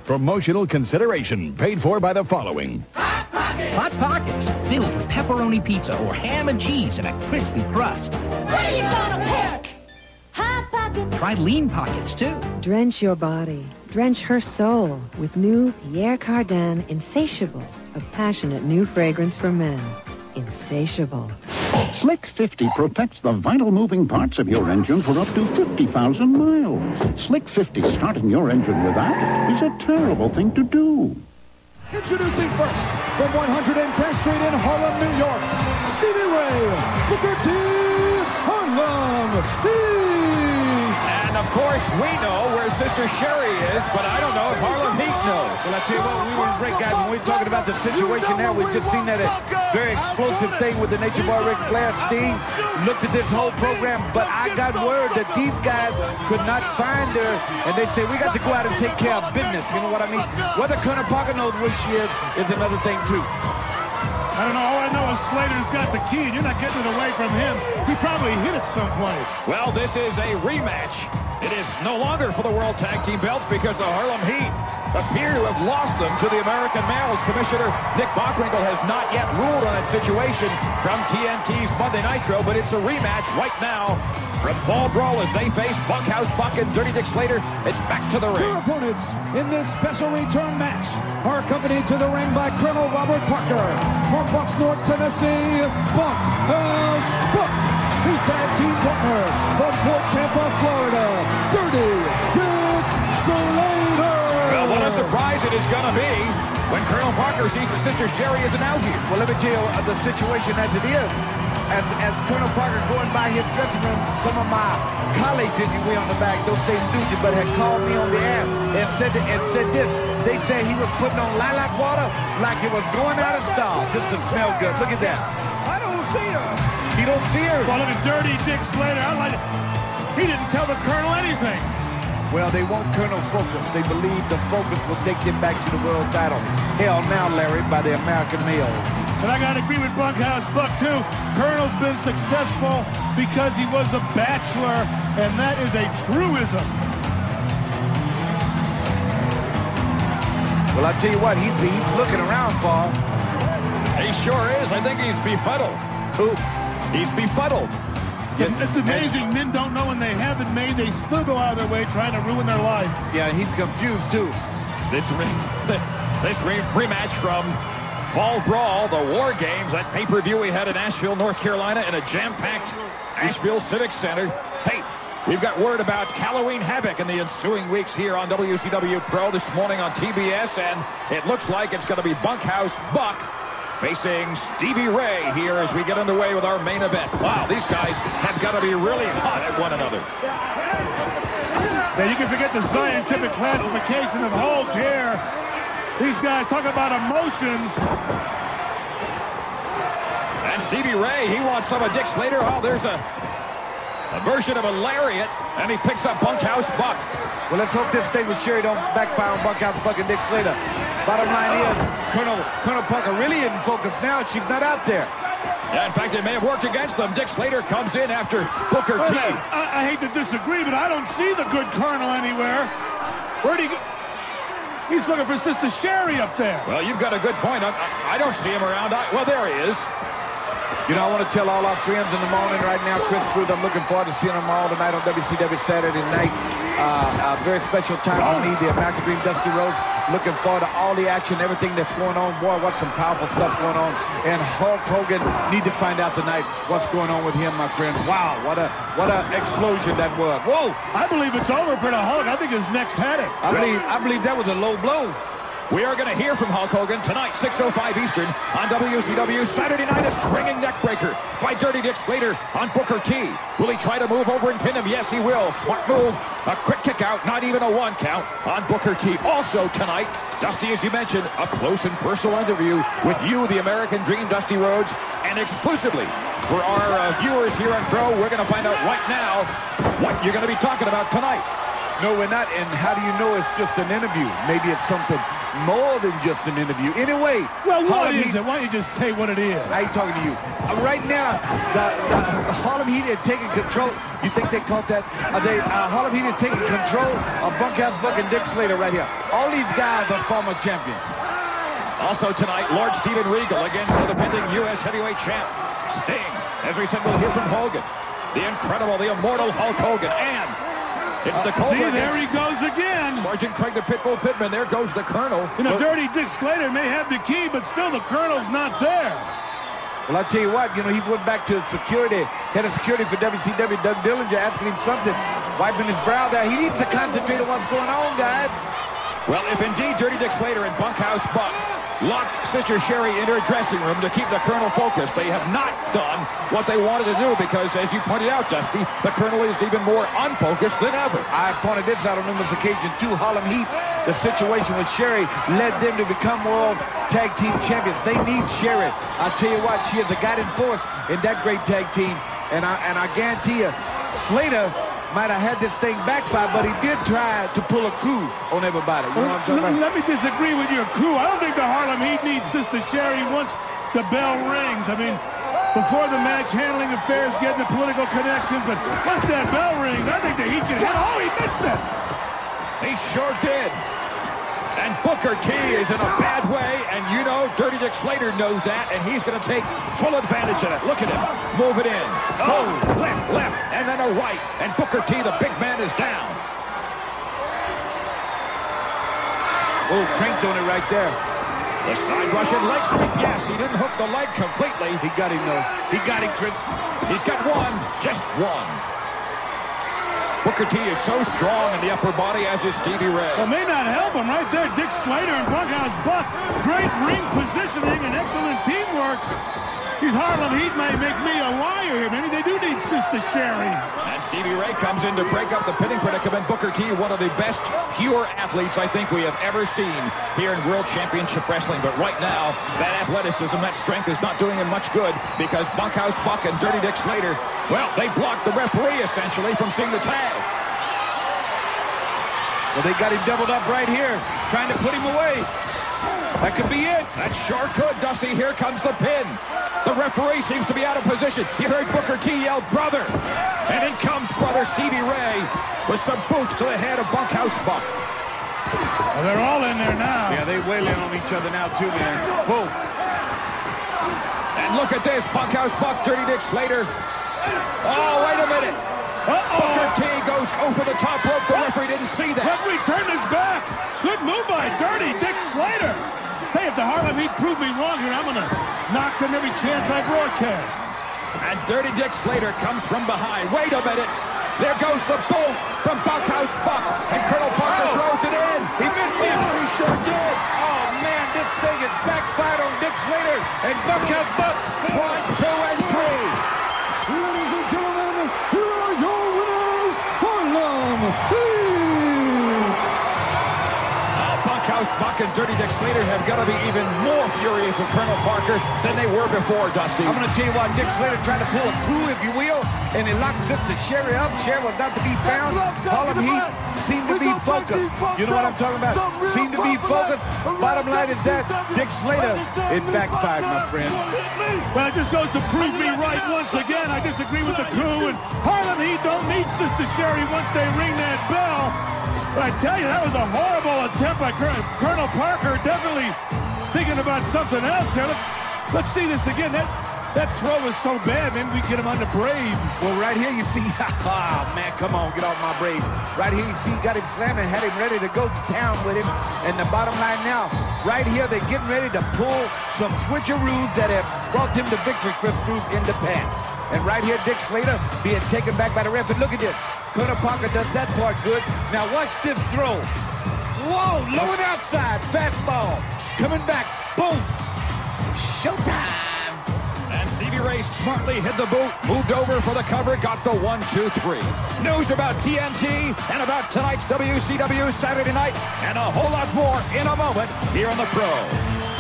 Promotional consideration paid for by the following. Hot Pockets, filled with pepperoni pizza or ham and cheese and a crispy crust. What are you gonna pick? Hot Pockets. Try Lean Pockets, too. Drench your body, drench her soul with new Pierre Cardin Insatiable, a passionate new fragrance for men. Insatiable. Slick 50 protects the vital moving parts of your engine for up to 50,000 miles. Slick 50 starting your engine with that is a terrible thing to do. Introducing first, from 110th Street in Harlem, New York, Stevie Ray, Booker T, Harlem. And, of course, we know where Sister Sherry is, but I don't know if Harlem Heat knows. Well, I tell you what, we were great, guys. When we were talking about the situation now, we've just seen that very explosive thing with the Nature Boy Ric Flair. Steve looked at this whole program, but I got word that these guys could not find her, and they say, we got to go out and take care of business. You know what I mean? Whether Colonel Parker knows where she is another thing, too. I don't know. All I know is Slater's got the key, and you're not getting it away from him. He probably hit it someplace. Well, this is a rematch. It is no longer for the World Tag Team belts because the Harlem Heat appear to have lost them to the American Males. Commissioner Dick Bockwinkel has not yet ruled on that situation from TNT's Monday Nitro, but it's a rematch right now from Fall Brawl as they face Bunkhouse Buck and Dirty Dick Slater. It's back to the ring. Your opponents in this special return match are accompanied to the ring by Colonel Robert Parker from Bucksnort, Tennessee, Bunkhouse Buck. His tag team partner from Fort Tampa, Florida, Dirty Dick Slater. Well, what a surprise it is going to be when Colonel Parker sees that Sister Sherry isn't out here. Well, let me tell you the situation as it is. As Colonel Parker going by his dressing room, some of my colleagues, if you will, on the back, don't say stooges, but had called me on the air and said this. They said he was putting on lilac water like it was going out of style, just to smell good. Look at that. I don't see her. You don't see her? Well, look at Dirty Dick Slater. He didn't tell the Colonel anything. Well, they want Colonel Focus. They believe the Focus will take them back to the world title. Hell now, Larry, by the American Males. And I got to agree with Bunkhouse Buck, too. Colonel's been successful because he was a bachelor, and that is a truism. Well, I tell you what, he's looking around, Paul. He sure is. I think he's befuddled. Who? He's befuddled. It's amazing. Men don't know when they haven't made. They still go out of their way trying to ruin their life. Yeah, he's confused, too. This rematch from Fall Brawl, the War Games, that pay-per-view we had in Asheville, North Carolina, in a jam-packed Asheville Civic Center. Hey, we've got word about Halloween Havoc in the ensuing weeks here on WCW Pro this morning on TBS, and it looks like it's going to be Bunkhouse Buck facing Stevie Ray here as we get underway with our main event. Wow, these guys have got to be really hot at one another. Now, you can forget the scientific classification of holds here. These guys talk about emotions. And Stevie Ray, he wants some of Dick Slater. Oh, there's a version of a lariat, and he picks up Bunkhouse Buck. Well, let's hope this thing with Sherry don't backfire on Bunkhouse Buck and Dick Slater. Bottom line is, Colonel Parker really isn't focused now. She's not out there. Yeah, in fact, it may have worked against them. Dick Slater comes in after Booker T. I hate to disagree, but I don't see the good Colonel anywhere. Where'd he go? He's looking for Sister Sherry up there. Well, you've got a good point. I don't see him around. Well, there he is. You know, I want to tell all our friends in the morning right now, Chris Cruz, I'm looking forward to seeing them all tonight on WCW Saturday night. A very special time for me, the American Dream, Dusty Rhodes. Looking forward to all the action, everything that's going on. Boy, what's some powerful stuff going on. And Hulk Hogan, need to find out tonight what's going on with him, my friend. Wow, what a explosion that was. Whoa! I believe it's over for the Hulk. I think his neck's headed. I believe that was a low blow. We are going to hear from Hulk Hogan tonight, 6:05 Eastern, on WCW. Saturday night, a swinging neckbreaker by Dirty Dick Slater on Booker T. Will he try to move over and pin him? Yes, he will. Smart move. A quick kick out, not even a one count on Booker T. Also tonight, Dusty, as you mentioned, a close and personal interview with you, the American Dream, Dusty Rhodes, and exclusively for our viewers here on Pro, we're going to find out right now what you're going to be talking about tonight. No, we're not. And how do you know it's just an interview? Maybe it's something more than just an interview. Anyway. Well, what is it? Why don't you just say what it is? I ain't talking to you. Right now, the Harlem Heat are taking control. You think they caught that? Harlem Heat are taking control of Bunkhouse Buck and Dick Slater right here. All these guys are former champions. Also tonight, Lord Steven Regal against the defending U.S. heavyweight champ, Sting. As we said, we'll hear from Hogan. The incredible, the immortal Hulk Hogan. And it's the Cobra. See, there he goes again. Sergeant Craig the Pitbull Pittman. There goes the Colonel. You know, Dirty Dick Slater may have the key, but still the Colonel's not there. Well, I'll tell you what, you know, he went back to security, head of security for WCW, Doug Dillinger, asking him something, wiping his brow there. He needs to concentrate on what's going on, guys. Well, if indeed Dirty Dick Slater and Bunkhouse Buck locked Sister Sherry in her dressing room to keep the Colonel focused, they have not done what they wanted to do because, as you pointed out, Dusty, the Colonel is even more unfocused than ever. I pointed this out on numerous occasions, too. Harlem Heat, the situation with Sherry led them to become world tag team champions. They need Sherry. I'll tell you what, she is the guiding force in that great tag team. And I guarantee you, Slater might have had this thing backfired, but he did try to pull a coup on everybody. You know what I'm talking about? Let me disagree with your coup. I don't think the Harlem Heat needs Sister Sherry once the bell rings. I mean, before the match, handling affairs, getting the political connections, but once that bell rings, I think the Heat can hit. Oh, he missed it. He sure did. And Booker T is in a bad way, and you know Dirty Dick Slater knows that, and he's going to take full advantage of it. Look at him. Move it in. Oh, left, and then a right. And Booker T, the big man, is down. Oh, cranked on it right there. The side Russian leg sweep. Yes, he didn't hook the leg completely. He got him, though. He got him, Chris. He's got one. Just one. Booker T is so strong in the upper body, as is Stevie Ray. Well, may not help him right there. Dick Slater and Bunkhouse Buck. Great ring positioning and excellent teamwork. These Harlem Heat may make me a liar here. Maybe they do need Sister Sherry. And Stevie Ray comes in to break up the pinning predicament. Booker T, one of the best pure athletes I think we have ever seen here in World Championship Wrestling. But right now, that athleticism, that strength is not doing him much good because Bunkhouse Buck and Dirty Dick Slater, well, they blocked the referee essentially from seeing the tag. Well, they got him doubled up right here, trying to put him away. That could be it. That sure could, Dusty. Here comes the pin. The referee seems to be out of position. You heard Booker T yell, brother. And in comes brother Stevie Ray with some boots to the head of Bunkhouse Buck. Well, they're all in there now. Yeah, they wailing on each other now, too, man. Whoa. And look at this. Bunkhouse Buck, Dirty Dick Slater. Oh, wait a minute. Booker T goes over the top rope. The referee didn't see that. Referee turned his back. Good move by Dirty Dick Slater. Hey, if the Harlem Heat prove me wrong here, I'm going to knock them every chance I broadcast. And Dirty Dick Slater comes from behind. Wait a minute. There goes the boom from Bunkhouse Buck. And Colonel Parker throws it in. He missed it. He sure did. Oh, man, this thing is backfired on Dick Slater and Bunkhouse Buck. 1, 2, and 3. Ladies and gentlemen, here are your winners, Harlem Heat! Bunkhouse Buck and Dirty Dick Slater have got to be even more furious with Colonel Parker than they were before, Dusty. I'm going to tell you what, Dick Slater tried to pull a coup, if you will, and he locked Sister Sherry up. Sherry was not to be found. Harlem Heat seemed to be focused. You know what I'm talking about? Seemed to be focused. Bottom line is that Dick Slater, it backfired, my friend. Well, it just goes to prove me right once again. I disagree with the coup, and Harlem Heat don't need Sister Sherry once they ring that bell. But I tell you, that was a horrible attempt by Colonel Parker. Definitely thinking about something else here. Let's see this again. That throw was so bad, maybe we get him on the Braves. Well, right here you see, oh, man, come on, get off my Braves. Right here you see, got him slamming, had him ready to go to town with him. And the bottom line now, right here, they're getting ready to pull some switcheroos that have brought them to victory, Chris Cruz, in the past. And right here, Dick Slater being taken back by the ref. And look at this. Colonel Parker does that part good. Now watch this throw. Whoa, low and outside, fastball. Coming back, boom. Showtime. And Stevie Ray smartly hit the boot, moved over for the cover, got the 1, 2, 3. News about TNT and about tonight's WCW Saturday night, and a whole lot more in a moment here on The Pro.